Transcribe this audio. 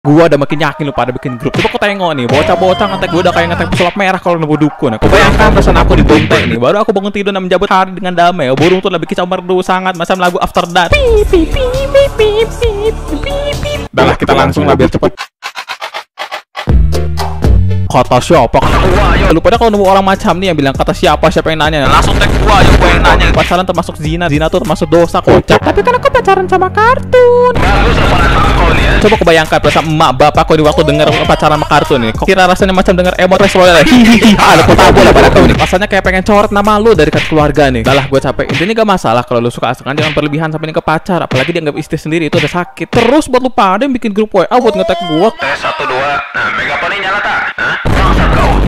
Gua udah makin yakin lu pada bikin grup. Coba kau tengok nih, bocah-bocah ngetek gua udah kayak ngetek pesulap merah kalau nemu dukun. Aku bayangkan perasaan aku di bontek nih. Baru aku bangun tidur dan menjabut hari dengan damai. Burung tuh lebih kicau merdu sangat macam lagu After That. Udah lah, kita langsung lah biar cepet. Kata siapa? Kata gua ayo. Lu pada kalau nemu orang macam nih yang bilang kata siapa yang nanya, langsung tag gua ayo, gua yang nanya. Pacaran termasuk zina, zina tuh termasuk dosa kocak. Tapi kan aku pacaran sama kartun. Coba kebayangkan perasaan emak bapak kau di waktu denger pacaran sama kartun nih. Kok kira rasanya macam denger emot Royale. Hihihi. Ada kota bola pada kau nih. Rasanya kayak pengen coret nama lu dari keluarga nih. Dah lah, gue capek. Intinya gak masalah kalau lu suka asengan, jangan berlebihan sampai ke pacar. Apalagi dia nggak istri sendiri itu udah sakit. Terus buat lu pada yang bikin grup WA buat ngetek gua. Tes 1 2. Nah, megafonnya nyala tak? Hah? Bangsat kau.